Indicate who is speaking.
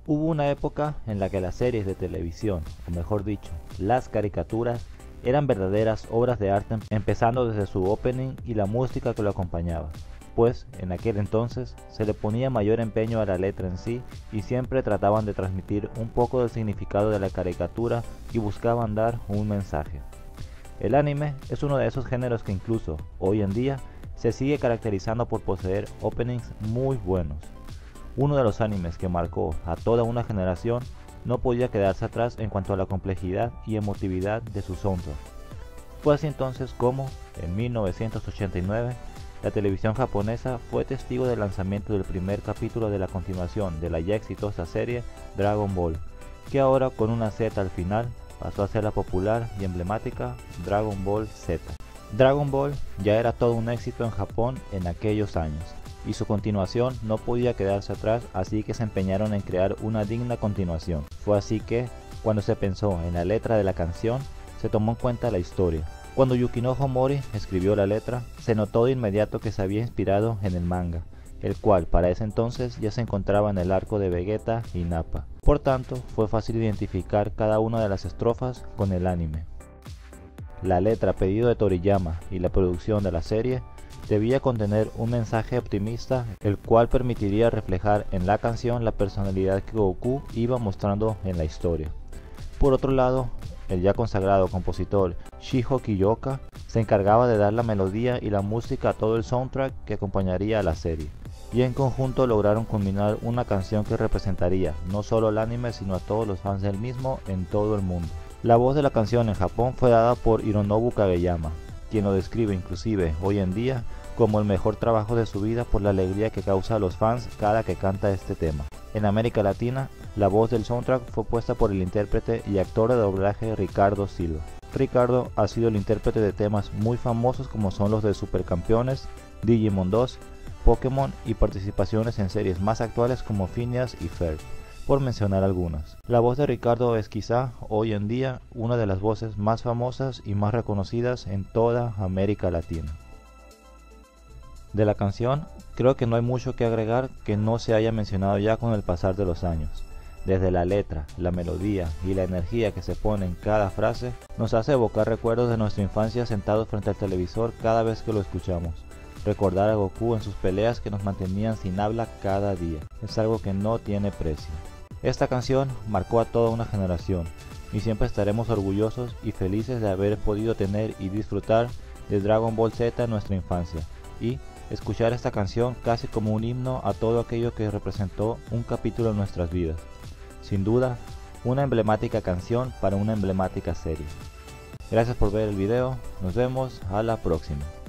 Speaker 1: Hubo una época en la que las series de televisión, o mejor dicho, las caricaturas, eran verdaderas obras de arte, empezando desde su opening y la música que lo acompañaba, pues en aquel entonces se le ponía mayor empeño a la letra en sí y siempre trataban de transmitir un poco del significado de la caricatura y buscaban dar un mensaje. El anime es uno de esos géneros que incluso hoy en día se sigue caracterizando por poseer openings muy buenos. Uno de los animes que marcó a toda una generación no podía quedarse atrás en cuanto a la complejidad y emotividad de su soundtrack. Fue así entonces como, en 1989, la televisión japonesa fue testigo del lanzamiento del primer capítulo de la continuación de la ya exitosa serie Dragon Ball, que ahora con una Z al final pasó a ser la popular y emblemática Dragon Ball Z. Dragon Ball ya era todo un éxito en Japón en aquellos años, y su continuación no podía quedarse atrás, así que se empeñaron en crear una digna continuación. Fue así que, cuando se pensó en la letra de la canción, se tomó en cuenta la historia. Cuando Yukinojo Mori escribió la letra, se notó de inmediato que se había inspirado en el manga, el cual para ese entonces ya se encontraba en el arco de Vegeta y Nappa. Por tanto, fue fácil identificar cada una de las estrofas con el anime. La letra a pedido de Toriyama y la producción de la serie debía contener un mensaje optimista, el cual permitiría reflejar en la canción la personalidad que Goku iba mostrando en la historia. Por otro lado, el ya consagrado compositor Shiho Kiyoka se encargaba de dar la melodía y la música a todo el soundtrack que acompañaría a la serie, y en conjunto lograron culminar una canción que representaría no solo el anime sino a todos los fans del mismo en todo el mundo. La voz de la canción en Japón fue dada por Hironobu Kageyama, quien lo describe inclusive hoy en día como el mejor trabajo de su vida por la alegría que causa a los fans cada que canta este tema. En América Latina, la voz del soundtrack fue puesta por el intérprete y actor de doblaje Ricardo Silva. Ricardo ha sido el intérprete de temas muy famosos como son los de Supercampeones, Digimon 2, Pokémon y participaciones en series más actuales como Phineas y Ferb, por mencionar algunas. La voz de Ricardo es quizá hoy en día una de las voces más famosas y más reconocidas en toda América Latina. De la canción, creo que no hay mucho que agregar que no se haya mencionado ya con el pasar de los años. Desde la letra, la melodía y la energía que se pone en cada frase, nos hace evocar recuerdos de nuestra infancia sentados frente al televisor cada vez que lo escuchamos. Recordar a Goku en sus peleas que nos mantenían sin habla cada día, es algo que no tiene precio. Esta canción marcó a toda una generación, y siempre estaremos orgullosos y felices de haber podido tener y disfrutar de Dragon Ball Z en nuestra infancia, y escuchar esta canción casi como un himno a todo aquello que representó un capítulo en nuestras vidas. Sin duda, una emblemática canción para una emblemática serie. Gracias por ver el video, nos vemos a la próxima.